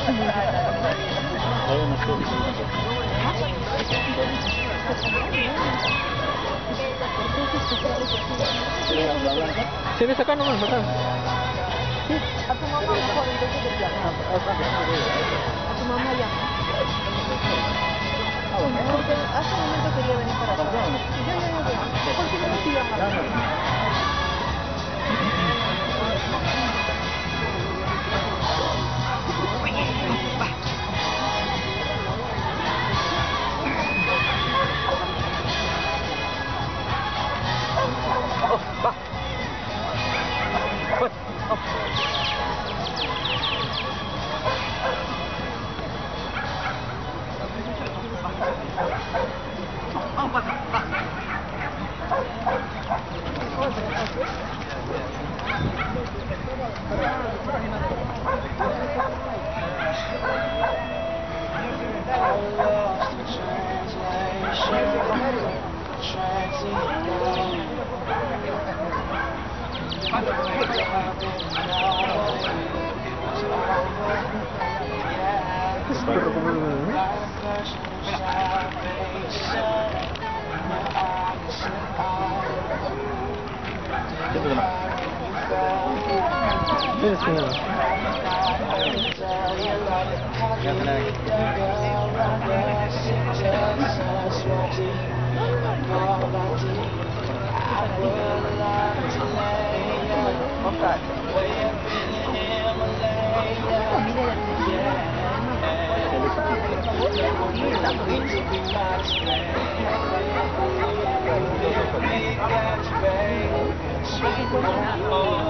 Sini sakan naman, sakan. Aku mama mejor entonces de viajar. A tu mamá ya. Porque hace un momento quería venir para acá. Ya. Porque no me iba a Oh